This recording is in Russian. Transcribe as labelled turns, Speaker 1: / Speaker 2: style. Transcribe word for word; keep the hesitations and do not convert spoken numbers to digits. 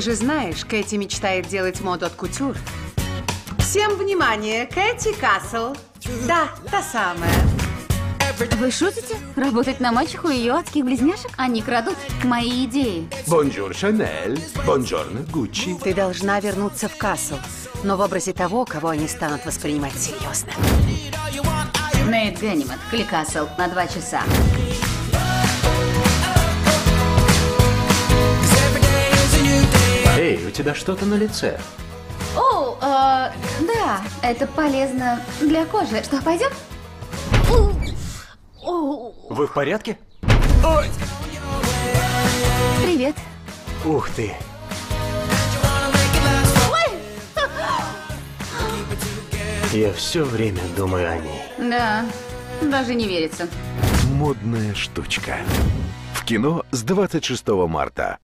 Speaker 1: же знаешь, Кэти мечтает делать моду от кутюр. Всем внимание, Кэти Кассел. Да, та самая.
Speaker 2: Вы шутите? Работать на мачеху и ее адских близняшек? Они крадут мои идеи.
Speaker 3: Бонжур, Шанель. Бонжорно, Гуччи.
Speaker 1: Ты должна вернуться в Кассел, но в образе того, кого они станут воспринимать серьезно.
Speaker 2: Нейт Ганимед, Кликассел, на два часа.
Speaker 4: Эй, у тебя что-то на лице.
Speaker 2: О, э, да, это полезно для кожи. Что, пойдем?
Speaker 4: Вы в порядке?
Speaker 2: Привет.
Speaker 4: Ух ты. Я все время думаю о ней.
Speaker 2: Да, даже не верится.
Speaker 3: Модная штучка. В кино с двадцать шестого марта.